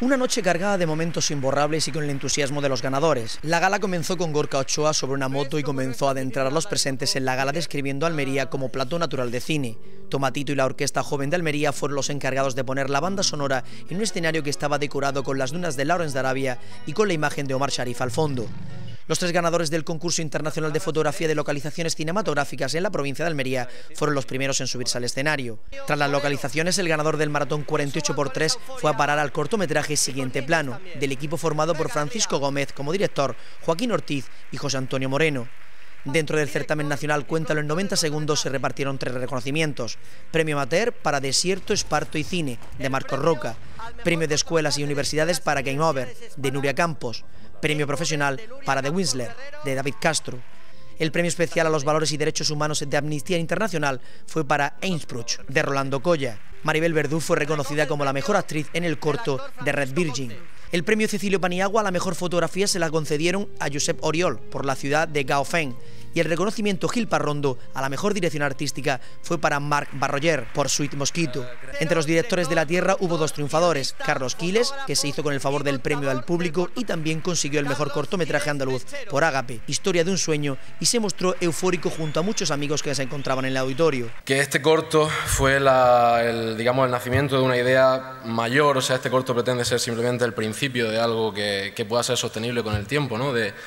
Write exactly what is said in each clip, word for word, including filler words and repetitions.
Una noche cargada de momentos imborrables y con el entusiasmo de los ganadores. La gala comenzó con Gorka Ochoa sobre una moto y comenzó a adentrar a los presentes en la gala describiendo a Almería como plató natural de cine. Tomatito y la Orquesta Joven de Almería fueron los encargados de poner la banda sonora en un escenario que estaba decorado con las dunas de Lawrence de Arabia y con la imagen de Omar Sharif al fondo. Los tres ganadores del concurso internacional de fotografía de localizaciones cinematográficas en la provincia de Almería fueron los primeros en subirse al escenario. Tras las localizaciones, el ganador del maratón cuarenta y ocho por tres fue a parar al cortometraje Siguiente Plano, del equipo formado por Francisco Gómez como director, Joaquín Ortiz y José Antonio Moreno. Dentro del certamen nacional Cuéntalo en noventa segundos se repartieron tres reconocimientos. Premio Amateur para Desierto, Esparto y Cine, de Marcos Roca. Premio de Escuelas y Universidades para Game Over, de Nuria Campos. Premio Profesional para The Whistler, de David Castro. El premio especial a los valores y derechos humanos de Amnistía Internacional fue para Innsbruck, de Rolando Colla. Maribel Verdú fue reconocida como la mejor actriz en el corto de Red Virgin. El premio Cecilio Paniagua a la mejor fotografía se la concedieron a Josep Oriol por La ciudad de Gaofeng, y el reconocimiento Gil Parrondo a la mejor dirección artística fue para Marc Barroyer por Sweet Mosquito. Entre los directores de la Tierra hubo dos triunfadores, Carlos Quiles, que se hizo con el favor del premio al público y también consiguió el mejor cortometraje andaluz por Ágape, Historia de un sueño, y se mostró eufórico junto a muchos amigos que se encontraban en el auditorio. Que este corto fue la, el, digamos, el nacimiento de una idea mayor, o sea, este corto pretende ser simplemente el principio de algo que, que pueda ser sostenible con el tiempo, ¿no? De,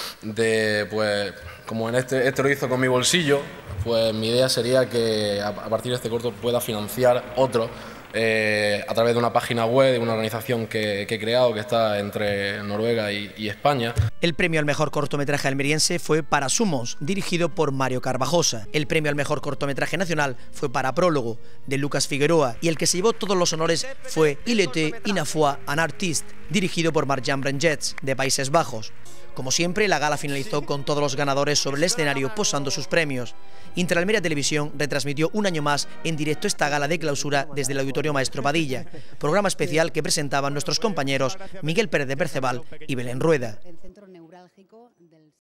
de pues, como en este, este lo hizo con mi bolsillo, pues mi idea sería que a, a partir de este corto pueda financiar otro eh, a través de una página web de una organización que, que he creado que está entre Noruega y, y España. El premio al mejor cortometraje almeriense fue para Sumos, dirigido por Mario Carvajosa. El premio al mejor cortometraje nacional fue para Prólogo, de Lucas Figueroa, y el que se llevó todos los honores fue Il était une fois un artiste, dirigido por Marc-Jan Brengets, de Países Bajos. Como siempre, la gala finalizó con todos los ganadores sobre el escenario posando sus premios. Interalmería Televisión retransmitió un año más en directo esta gala de clausura desde el Auditorio Maestro Padilla, programa especial que presentaban nuestros compañeros Miguel Pérez de Perceval y Belén Rueda.